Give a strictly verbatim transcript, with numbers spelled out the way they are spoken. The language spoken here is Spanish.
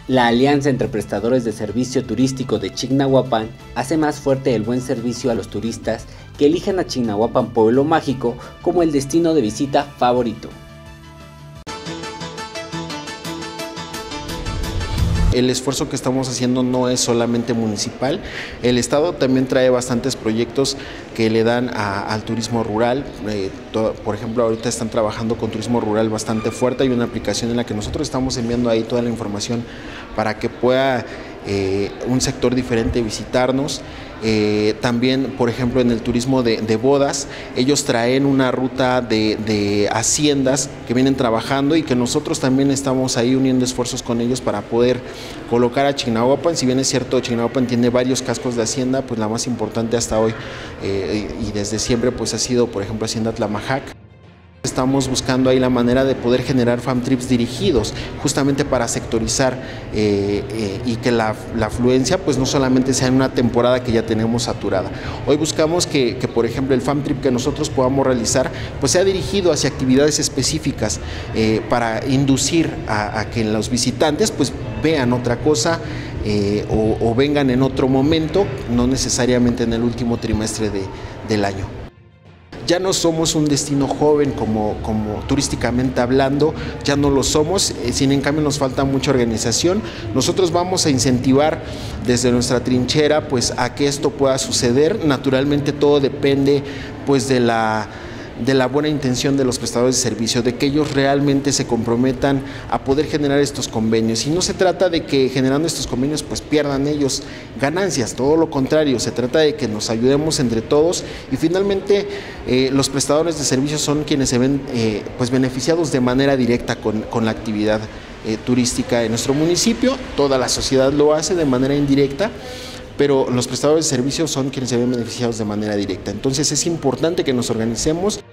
La alianza entre prestadores de servicio turístico de Chignahuapan hace más fuerte el buen servicio a los turistas que elijan a Chignahuapan Pueblo Mágico como el destino de visita favorito. El esfuerzo que estamos haciendo no es solamente municipal, el Estado también trae bastantes proyectos que le dan a, al turismo rural. Eh, todo, por ejemplo, ahorita están trabajando con turismo rural bastante fuerte, hay una aplicación en la que nosotros estamos enviando ahí toda la información para que pueda eh, un sector diferente visitarnos. Eh, también, por ejemplo, en el turismo de, de bodas, ellos traen una ruta de, de haciendas que vienen trabajando y que nosotros también estamos ahí uniendo esfuerzos con ellos para poder colocar a Chignahuapan. Si bien es cierto, Chignahuapan tiene varios cascos de hacienda, pues la más importante hasta hoy eh, y desde siempre pues ha sido, por ejemplo, Hacienda Tlamajac. Estamos buscando ahí la manera de poder generar fam trips dirigidos justamente para sectorizar eh, eh, y que la, la afluencia pues no solamente sea en una temporada que ya tenemos saturada. Hoy buscamos que, que por ejemplo el fam trip que nosotros podamos realizar pues sea dirigido hacia actividades específicas eh, para inducir a, a que los visitantes pues vean otra cosa eh, o, o vengan en otro momento, no necesariamente en el último trimestre de, del año. Ya no somos un destino joven como, como turísticamente hablando, ya no lo somos, sin en cambio nos falta mucha organización. Nosotros vamos a incentivar desde nuestra trinchera pues a que esto pueda suceder. Naturalmente todo depende pues de la de la buena intención de los prestadores de servicio, de que ellos realmente se comprometan a poder generar estos convenios. Y no se trata de que generando estos convenios pues pierdan ellos ganancias, todo lo contrario, se trata de que nos ayudemos entre todos y finalmente eh, los prestadores de servicios son quienes se ven eh, pues beneficiados de manera directa con, con la actividad eh, turística en nuestro municipio. Toda la sociedad lo hace de manera indirecta, pero los prestadores de servicios son quienes se ven beneficiados de manera directa. Entonces es importante que nos organicemos.